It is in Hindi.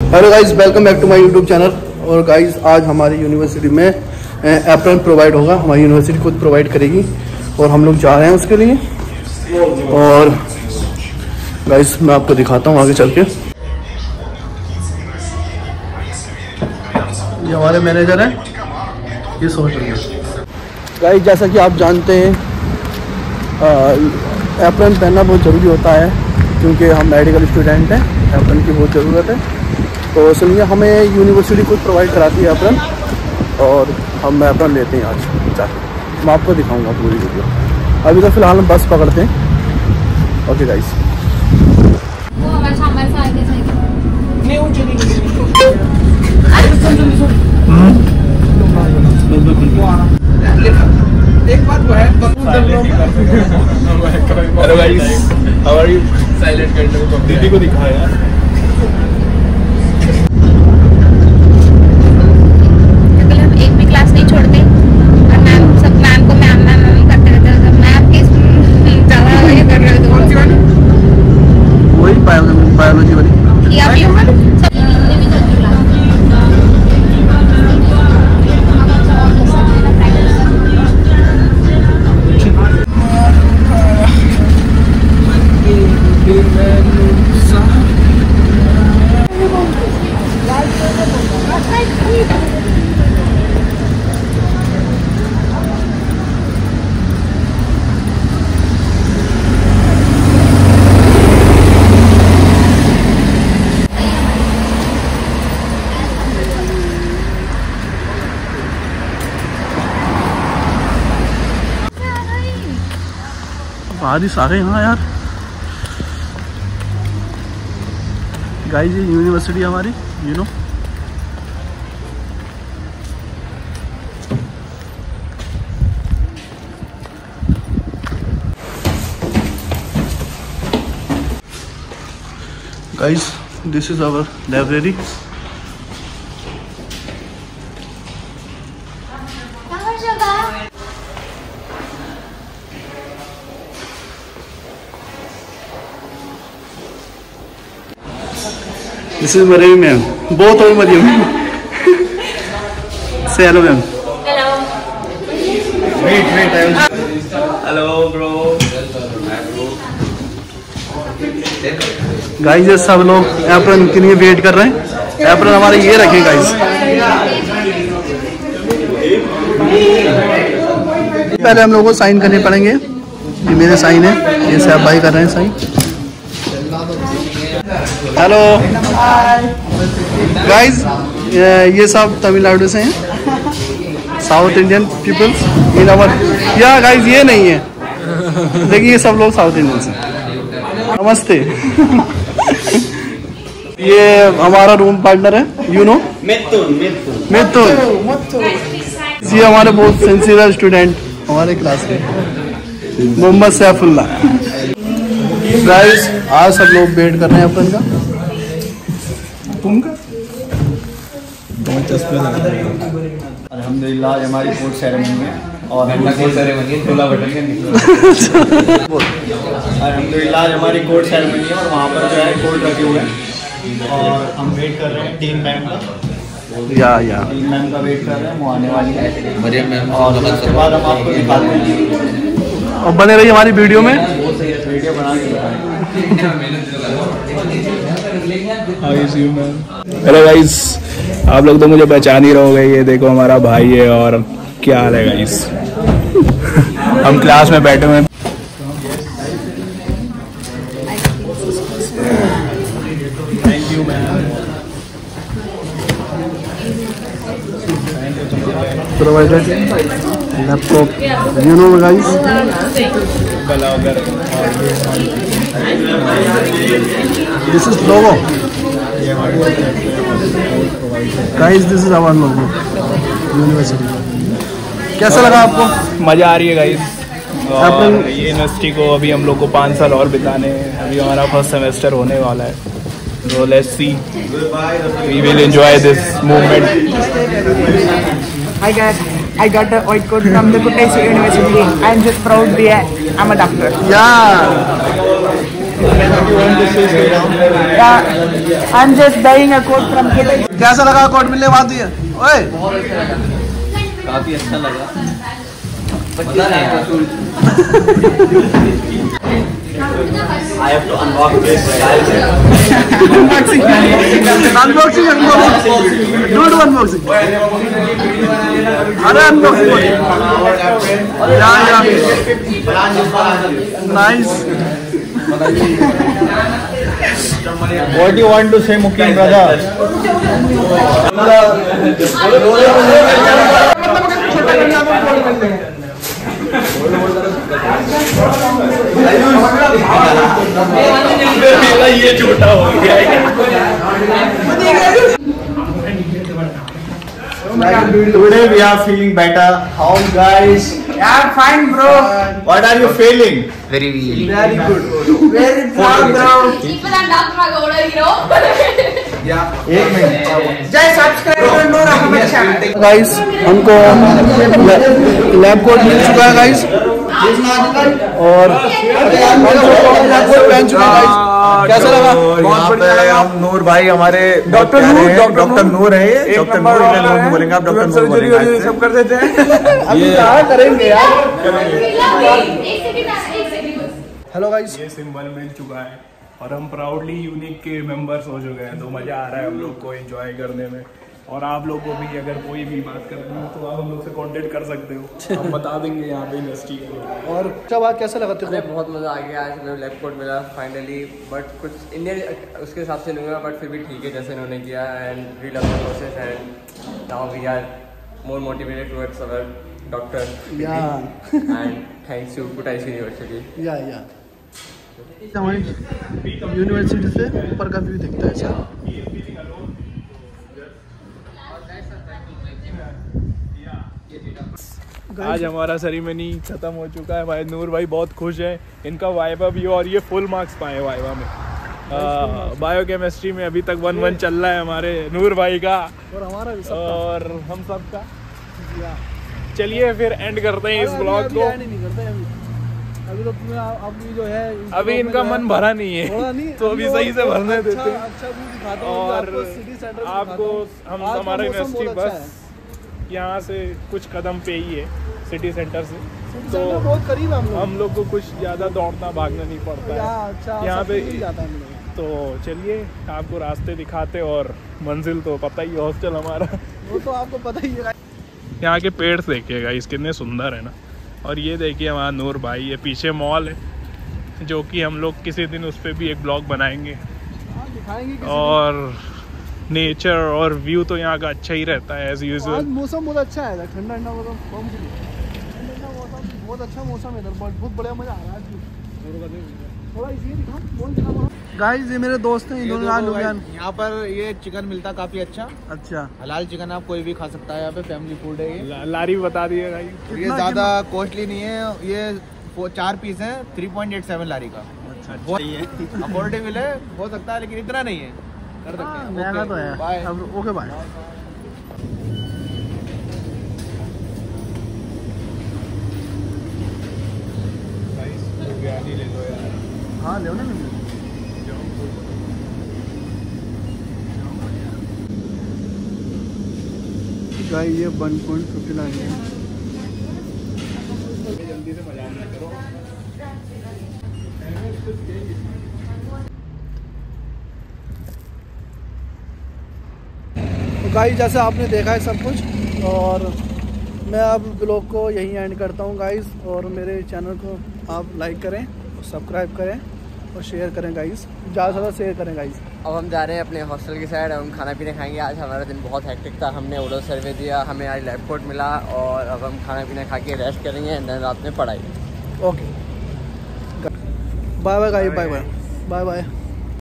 Hello guys, welcome back to my YouTube channel. और गाइस आज हमारी यूनिवर्सिटी में एप्रन प्रोवाइड होगा, हमारी यूनिवर्सिटी खुद प्रोवाइड करेगी और हम लोग जा रहे हैं उसके लिए। और गाइस मैं आपको दिखाता हूँ आगे चल के। ये हमारे मैनेजर हैं, ये सोच रहे हैं। गाइस जैसा कि आप जानते हैं एप्रन पहनना बहुत ज़रूरी होता है, क्योंकि हम मेडिकल स्टूडेंट हैं, एप्रन की बहुत ज़रूरत है। तो इसलिए हमें यूनिवर्सिटी खुद प्रोवाइड कराती है एप्रन, और हम एप्रन लेते हैं आज जाके। मैं आपको दिखाऊंगा पूरी वीडियो। अभी तो फ़िलहाल हम बस पकड़ते हैं। Okay guys. एक बात वो है, hello guys, how are you? Silent करने को दीदी को दिखा यार। बिल्कुल हम एक भी क्लास नहीं छोड़ते और मैम सब मैम को मैम करते रहते हैं। मैम के ज़्यादा ये कर रहे हो तो वही बायोलॉजी वाली या भी सब हिंदी भी चलती क्लास। बारिश आ गई यहाँ यार। गाइस ये यूनिवर्सिटी हमारी, you know. Guys this is our library. This is Marie ma'am. Both of Marie ma'am. Say hello ma'am. Hello. Wait, I will. Hello bro. Guys ये सब लोग एप्रन के लिए वेट कर रहे हैं। एप्रन हमारे ये रखें गाइस। पहले हम लोगों को साइन करने पड़ेंगे। ये मेरे साइन है, ये साहब भाई कर रहे हैं साइन। हेलो गाइस, ये सब तमिलनाडु से हैं, South Indian peoples in our. या गाइस ये नहीं है, देखिए ये सब लोग साउथ इंडियन से। नमस्ते। ये हमारा रूम पार्टनर है, यू नो मिथुन। ये हमारे बहुत सिंसियर स्टूडेंट हमारे क्लास के, मोहम्मद सैफुल्ला। गाइस आज सब लोग वेट कर रहे हैं अपन का। अल्हम्दुलिल्लाह हमारी कोर्ट सेरेमनी है और अल्हम्दुलिल्लाह हमारी कोर्ट सेरेमनी है और वहाँ पर जो है कोर्ट रखे हुए हैं और हम वेट कर रहे हैं डीन मैम का। डीन मैम का वेट कर रहे हैं, वो आने वाली है मरियम मैम, और उसके बाद हम आपको दिखाते हैं। और बने रहिए हमारी वीडियो में, वीडियो बना के हेलो गाइस, आप लोग तो मुझे पहचान ही रहोगे। ये देखो हमारा भाई है। और क्या हाल है गाइस? हम क्लास में बैठे हुए हैं। Thank you ma'am. Provided laptop, you know guys. This is logo guys, this is our logo university. कैसा लगा आपको? मज़ा आ रही है गाइस। और ये यूनिवर्सिटी को अभी हम लोग को 5 साल और बिताने हैं। अभी हमारा फर्स्ट सेमेस्टर होने वाला है, so let's see, we will enjoy this moment. I got a white coat from the Kutaisi University. I am just proud to be I'm a doctor. Yeah. I'm just buying a coat from Dubai. कैसा लगा कोट मिलने बाद दिए? ओए काफी अच्छा लगा। पता नहीं I have to unbox this. Unboxing dude unboxing. अरे unboxing nice. What do you want to say, Mukim brother? ये छोटा हो गया। Today we are feeling better. How guys? Yeah, fine, bro. What are you feeling? Very good. Very proud, bro. Cheaper than Dr. Magoda, you know. एक मिनट। Just subscribe to Noor Ahmed channel. Guys हमको लैब कोट मिल चुका है गाइस, और लैब कोट पहन चुके हैं गाइस। कैसा लगा? यहाँ पे हम नूर भाई हमारे डॉक्टर नूर है, डॉक्टर नूर नहीं बोलेंगे आप, डॉक्टर नूर बोलेंगे। सब कर देते हैं। अभी क्या करेंगे यार? हेलो गाइस, ये सिंबल मिल चुका है और हम प्राउडली यूनिक के मेंबर्स हो चुके हैं, तो मजा आ रहा है हम लोग को एंजॉय करने में। और आप लोग को भी अगर कोई भी बात करनी हो तो आप हम लोग से कांटेक्ट कर सकते हो, हम बता देंगे यहाँ पे इंडस्ट्री के लिए। और क्या बात, कैसा लगा तेरे को? बहुत मज़ा आ गया। आज हमें लैब कोट मिला फाइनली, बट कुछ इंडियन उसके हिसाब से नहीं हुआ, बट फिर भी ठीक है जैसे इन्होंने किया। And we love the process and now we are more motivated towards our doctor and thanks to Kutaisi university. या हमारी यूनिवर्सिटी से ऊपर का व्यू दिखता है ऐसा। आज हमारा सेरेमनी खत्म हो चुका है। भाई नूर भाई बहुत खुश है, इनका वाइवा भी और ये फुल मार्क्स पाए वाइवा में। बायोकेमिस्ट्री में अभी तक 1-1 चल रहा है हमारे नूर भाई का और हमारा भी और हम सब का। चलिए फिर एंड करते हैं इस ब्लॉग को। नहीं करते अभी तो अभी जो है अभी इनका मन भरा नहीं है, तो अभी सही से भरने देते हैं। और आपको हम हमारा यूनिवर्सिटी बस यहाँ से कुछ कदम पे ही है, सिटी सेंटर से, तो बहुत करीब है हम लोग को कुछ ज़्यादा दौड़ना भागना नहीं पड़ता है यहाँ पे। तो चलिए आपको रास्ते दिखाते, और मंजिल तो पता ही है, हॉस्टल हमारा वो तो आपको पता ही है। यहाँ के पेड़ देखिएगा इस कितने सुंदर है ना। और ये देखिए हमारा नूर भाई, ये पीछे मॉल है जो कि हम लोग किसी दिन उस पर भी एक ब्लॉग बनाएंगे। और नेचर और व्यू तो यहाँ का अच्छा ही रहता है एज यूजुअल। मौसम बहुत अच्छा है, ठंडा ठंडा मौसम, बहुत अच्छा मौसम है इधर, बहुत बढ़िया मजा आ रहा है। थोड़ा इसी दिखा गाइस, ये मेरे दोस्त हैं, इन्होंने यहाँ पर ये चिकन मिलता काफी अच्छा हलाल चिकन, आप कोई भी खा सकता है यहाँ पे, फैमिली फूड है ये। लारी बता दिएगा ये ज्यादा कॉस्टली नहीं है, ये 4 पीस है 3.87 लारी का। बहुत अफोर्डेबल है, हो सकता है लेकिन इतना नहीं है, कर सकते हैं। महंगा तो है। बाय। Okay bye. ले लो यार। हाँ ले ना गाइस, ये 1.59 है। जल्दी से मजा नहीं करो। तो गाइस, जैसे आपने देखा है सब कुछ, और मैं अब ब्लॉग को यहीं एंड करता हूँ गाइस। और मेरे चैनल को आप लाइक करें, सब्सक्राइब करें और शेयर करें गाइस, ज़्यादा से ज़्यादा शेयर करें गाइस। अब हम जा रहे हैं अपने हॉस्टल की साइड, हम खाना पीना खाएंगे। आज हमारा दिन बहुत हेक्टिक था, हमने ओडो सर्वे दिया, हमें आज लैब कोट मिला, और अब हम खाना पीना खा के रेस्ट करेंगे एंड देन रात में पढ़ाई। Okay, bye bye guys, bye bye bye bye.